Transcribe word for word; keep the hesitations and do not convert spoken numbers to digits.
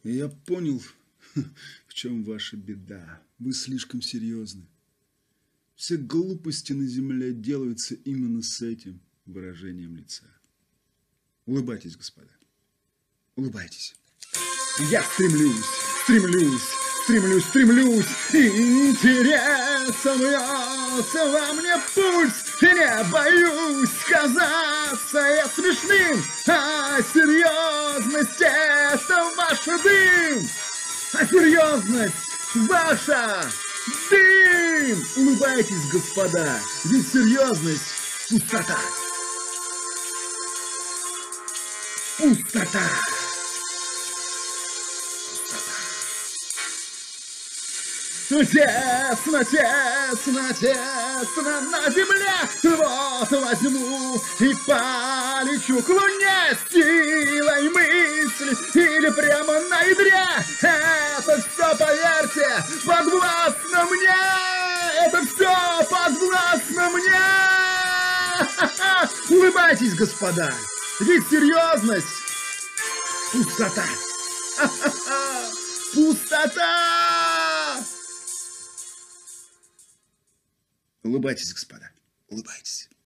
И я понял, в чем ваша беда. Вы слишком серьезны. Все глупости на земле делаются именно с этим выражением лица. Улыбайтесь, господа. Улыбайтесь. Я стремлюсь, стремлюсь, стремлюсь, стремлюсь, и интересом льется во мне пульс, и не боюсь казаться я смешным, а серьезность — это ваш дым, а серьезность ваша дым. Улыбайтесь, господа, ведь серьезность — пустота. Пустота. Тесно, тесно, тесно на земле. Вот возьму и полечу к луне силой мысли или прямо на ядре. Это все, поверьте, подвластно мне. Это все подвластно мне. Улыбайтесь, господа, ведь серьезность — пустота. Пустота! Улыбайтесь, господа, улыбайтесь.